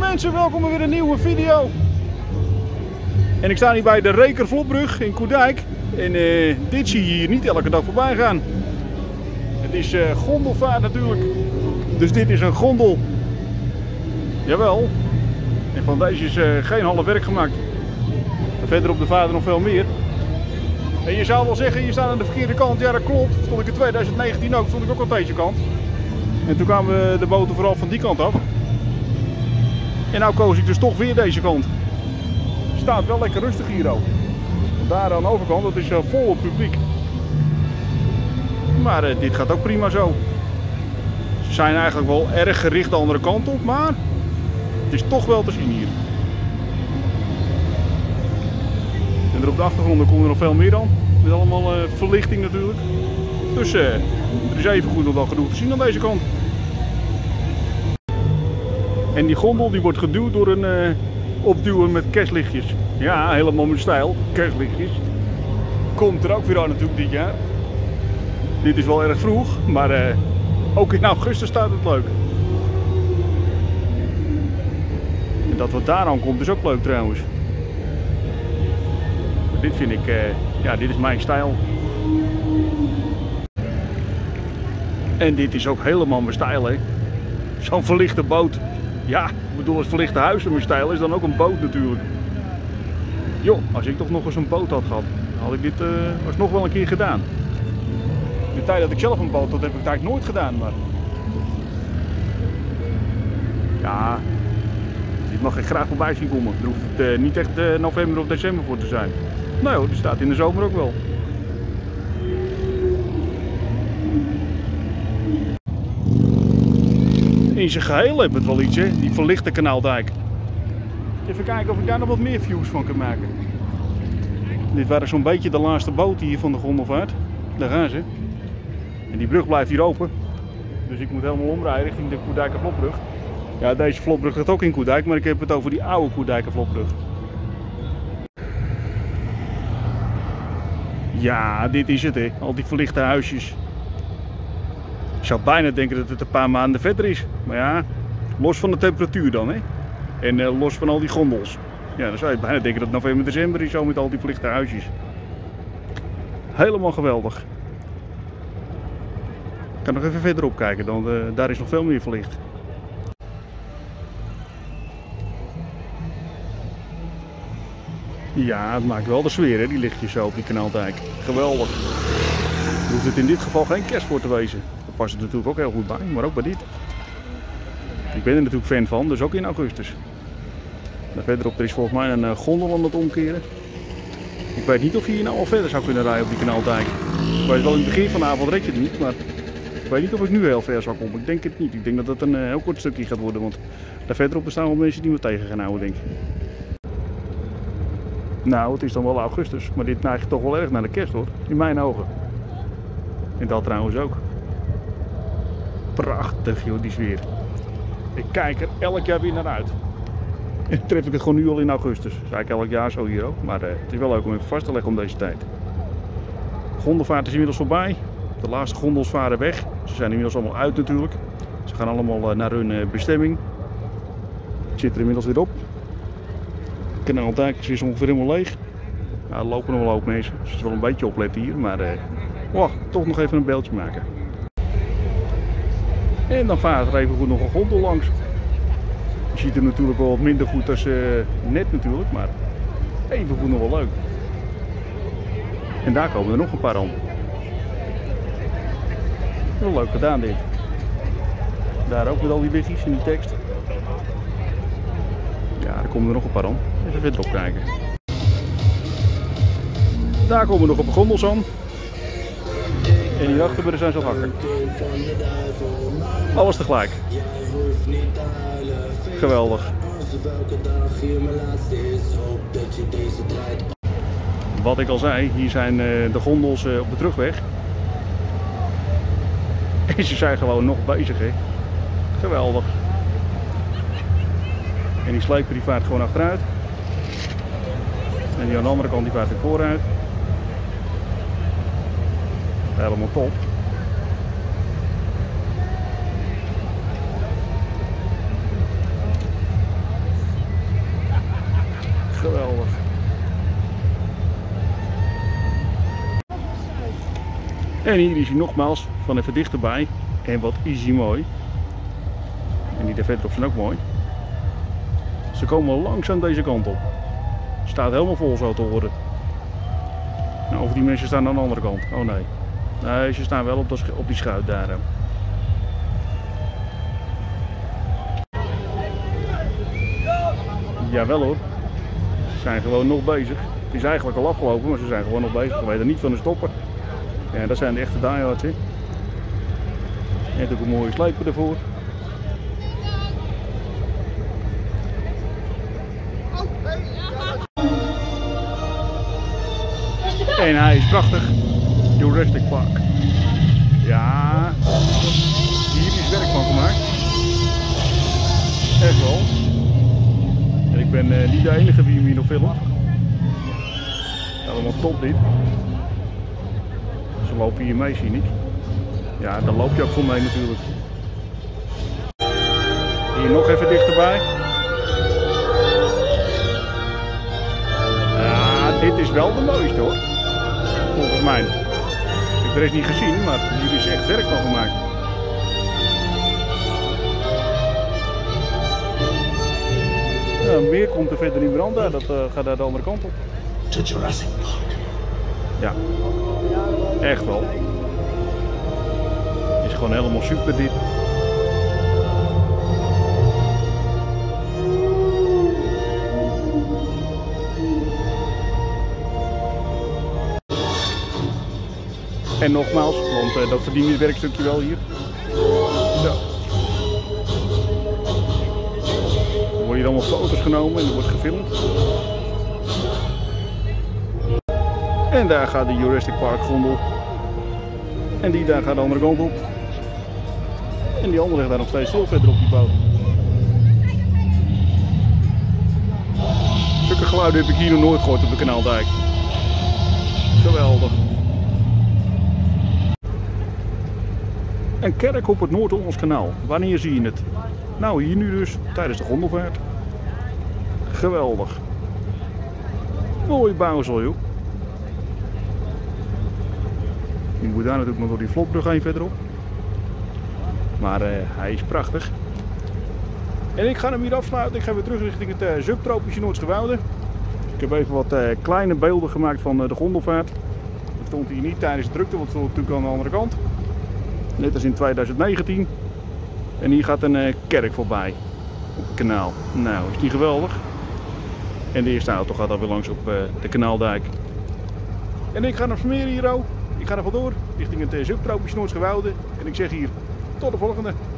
mensen, welkom bij weer een nieuwe video. En ik sta hier bij de Reker-Vlotbrug in Koerdijk. En dit zie je hier niet elke dag voorbij gaan. Het is gondelvaart natuurlijk. Dus dit is een gondel. Jawel. En van deze is geen half werk gemaakt. En verder op de vaart nog veel meer. En je zou wel zeggen, je staat aan de verkeerde kant. Ja, dat klopt. Stond ik in 2019 ook, stond ik ook aan deze kant. En toen kwamen de boten vooral van die kant af. En nou koos ik dus toch weer deze kant. Het staat wel lekker rustig hier ook. Daar aan de overkant, dat is vol op publiek. Maar dit gaat ook prima zo. Ze zijn eigenlijk wel erg gericht de andere kant op, maar het is toch wel te zien hier. En er op de achtergrond komt er nog veel meer aan. Met allemaal verlichting natuurlijk. Dus er is even goed nog wel genoeg te zien aan deze kant. En die gondel die wordt geduwd door een opduwen met kerstlichtjes. Ja, helemaal met stijl. Kerstlichtjes. Komt er ook weer aan natuurlijk dit jaar. Dit is wel erg vroeg, maar ook in augustus staat het leuk. En dat wat daar aan komt is ook leuk trouwens. Dit vind ik, ja, dit is mijn stijl. En dit is ook helemaal mijn stijl, hè. Zo'n verlichte boot. Ja, ik bedoel, als verlichte huizen mijn stijl is, dan ook een boot natuurlijk. Joh, als ik toch nog eens een boot had gehad, dan had ik dit alsnog wel een keer gedaan. In de tijd dat ik zelf een boot had, heb ik het eigenlijk nooit gedaan, maar... Ja, dit mag ik graag voorbij zien komen. Er hoeft niet echt november of december voor te zijn. Nou joh, die staat in de zomer ook wel. In zijn geheel heeft het wel iets, hè? Die verlichte kanaaldijk. Even kijken of ik daar nog wat meer views van kan maken. Dit waren zo'n beetje de laatste boten hier van de gondelvaart. Daar gaan ze. En die brug blijft hier open. Dus ik moet helemaal omrijden richting de Koerdijker Vlotbrug. Ja, deze vlotbrug gaat ook in Koerdijk, maar ik heb het over die oude Koerdijker Vlotbrug. Ja, dit is het, hè. Al die verlichte huisjes. Ik zou bijna denken dat het een paar maanden verder is. Maar ja, los van de temperatuur dan, hè. En los van al die gondels. Ja, dan zou je bijna denken dat het november, december is, zo met al die verlichte huisjes. Helemaal geweldig. Ik kan nog even verderop kijken, dan daar is nog veel meer verlicht. Ja, het maakt wel de sfeer, hè, die lichtjes zo op die kanaaldijk. Geweldig. Dan hoeft het in dit geval geen kerst voor te wezen. Daar past het natuurlijk ook heel goed bij, maar ook bij dit. Ik ben er natuurlijk fan van, dus ook in augustus. Daar verderop er is volgens mij een gondel aan het omkeren. Ik weet niet of je hier nou al verder zou kunnen rijden op die kanaaldijk. Ik weet wel, in het begin van de avond red je het niet, maar ik weet niet of ik nu heel ver zou komen. Ik denk het niet. Ik denk dat het een heel kort stukje gaat worden, want daar verderop staan wel mensen die me tegen gaan houden, denk ik. Nou, het is dan wel augustus, maar dit neigt toch wel erg naar de kerst, hoor. In mijn ogen. En dat trouwens ook. Prachtig, joh, die sfeer. Ik kijk er elk jaar weer naar uit. En tref ik het gewoon nu al in augustus. Dat is eigenlijk elk jaar zo hier ook. Maar het is wel leuk om even vast te leggen om deze tijd. De gondelvaart is inmiddels voorbij. De laatste gondels varen weg. Ze zijn inmiddels allemaal uit natuurlijk. Ze gaan allemaal naar hun bestemming. Ik zit er inmiddels weer op. De kanaaldijk is weer ongeveer helemaal leeg. Nou, er lopen nog wel ook mensen. Dus het is wel een beetje opletten hier. Maar toch nog even een beeldje maken. En dan vaart er even goed nog een gondel langs. Je ziet er natuurlijk wel wat minder goed als net natuurlijk, maar even goed nog wel leuk. En daar komen er nog een paar aan. Wel leuk gedaan dit. Daar ook met al die lichtjes in die tekst. Ja, daar komen er nog een paar aan. Even verderop kijken. Daar komen nog een paar gondels aan. En hierachter zijn ze al hakken. Alles tegelijk. Geweldig. Wat ik al zei, hier zijn de gondels op de terugweg. En ze zijn gewoon nog bezig, hè. Geweldig. En die sleper die vaart gewoon achteruit. En die aan de andere kant die vaart weer vooruit. Helemaal top. En hier is hij nogmaals van even dichterbij. En wat is hij mooi. En die daar verderop zijn ook mooi. Ze komen langzaam deze kant op. Staat helemaal vol zo te horen. Nou, of die mensen staan aan de andere kant. Oh nee. Nee, ze staan wel op die schuit daar. Jawel hoor. Ze zijn gewoon nog bezig. Het is eigenlijk al afgelopen, maar ze zijn gewoon nog bezig. We weten niet van de stoppen. Ja, dat zijn de echte diehards. Hè. En ook een mooie sleper ervoor. En hij is prachtig. Jurassic Park. Ja, hier is werk van gemaakt. Echt wel. En ik ben niet de enige die hem hier nog filmt. Allemaal top dit. Ze lopen hier mee, zie ik. Ja, dan loop je ook voor mee natuurlijk. Hier nog even dichterbij. Ja, dit is wel de mooiste hoor. Volgens mij. Ik heb de rest niet gezien, maar hier is echt werk van gemaakt. Ja, meer komt er verder niet meer aan daar. Dat gaat daar de andere kant op. To Jurassic Park. Ja, echt wel. Het is gewoon helemaal super dit. En nogmaals, want dat verdient het werkstukje wel hier. Zo. Er worden hier allemaal foto's genomen en er wordt gefilmd. En daar gaat de Jurassic Park gondel. En die daar gaat de andere kant op. En die andere ligt daar nog steeds stil verder op die boot. Zulke geluiden heb ik hier nog nooit gehoord op de Kanaaldijk. Geweldig. Een kerk op het Noord-Hollands Kanaal. Wanneer zie je het? Nou, hier nu dus, tijdens de gondelvaart. Geweldig. Mooi bouwsel, joh. Je moet daar natuurlijk nog door die vlotbrug heen verderop. Maar hij is prachtig. En ik ga hem hier afsluiten. Ik ga weer terug richting het subtropische Noordse Wouden. Ik heb even wat kleine beelden gemaakt van de gondelvaart. Dat stond hier niet tijdens de drukte, want het stond natuurlijk aan de andere kant. Net als in 2019. En hier gaat een kerk voorbij. Op het kanaal. Nou, is die geweldig. En de eerste auto gaat alweer langs op de Kanaaldijk. En ik ga naar Smeren hier ook. Ik ga er vandoor richting het subtropisch Noordse Wouden. En ik zeg hier tot de volgende.